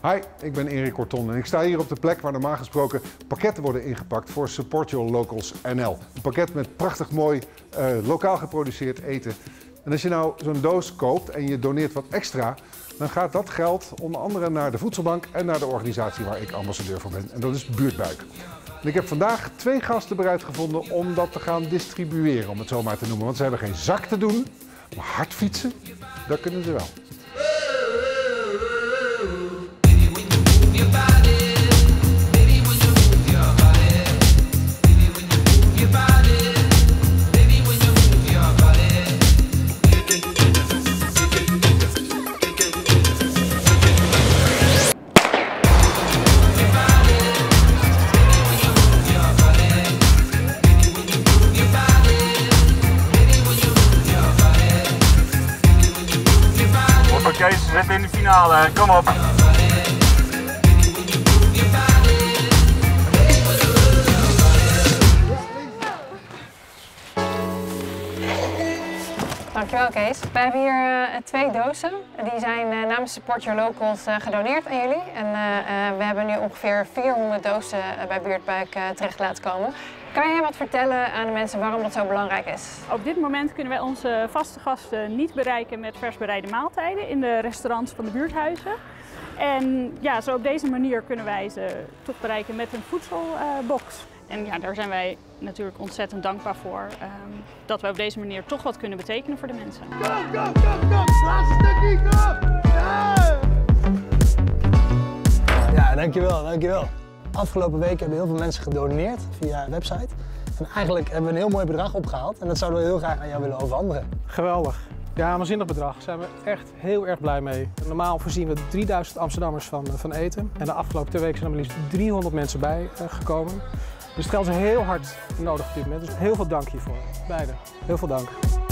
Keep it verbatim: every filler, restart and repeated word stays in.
Hi, ik ben Erik Korton en ik sta hier op de plek waar normaal gesproken pakketten worden ingepakt voor Support Your Locals N L. Een pakket met prachtig mooi uh, lokaal geproduceerd eten. En als je nou zo'n doos koopt en je doneert wat extra, dan gaat dat geld onder andere naar de voedselbank en naar de organisatie waar ik ambassadeur voor ben. En dat is Buurtbuik. En ik heb vandaag twee gasten bereid gevonden om dat te gaan distribueren, om het zo maar te noemen. Want ze hebben geen zak te doen, maar hard fietsen, dat kunnen ze wel. Kees, we zitten in de finale, kom op! Dankjewel Kees. We hebben hier uh, twee dozen. Die zijn uh, namens Support Your Locals uh, gedoneerd aan jullie. En uh, uh, we hebben nu ongeveer vierhonderd dozen uh, bij Buurtbuik uh, terecht laten komen. Kan jij wat vertellen aan de mensen waarom dat zo belangrijk is? Op dit moment kunnen wij onze vaste gasten niet bereiken met vers bereide maaltijden in de restaurants van de buurthuizen. En ja, zo op deze manier kunnen wij ze toch bereiken met een voedselbox. Uh, en ja, daar zijn wij natuurlijk ontzettend dankbaar voor. Um, dat we op deze manier toch wat kunnen betekenen voor de mensen. Kom, kom, kom, kom! Laatste stukje, kom! Ja! Ja, dankjewel, dankjewel. Afgelopen week hebben heel veel mensen gedoneerd via de website. En eigenlijk hebben we een heel mooi bedrag opgehaald en dat zouden we heel graag aan jou willen overhandigen. Geweldig. Ja, een waanzinnig bedrag. Daar zijn we echt heel erg blij mee. Normaal voorzien we drieduizend Amsterdammers van, van eten. En de afgelopen twee weken zijn er maar liefst driehonderd mensen bij uh, gekomen. Dus het geld is heel hard nodig op dit moment. Dus heel veel dank hiervoor. Beiden. Heel veel dank.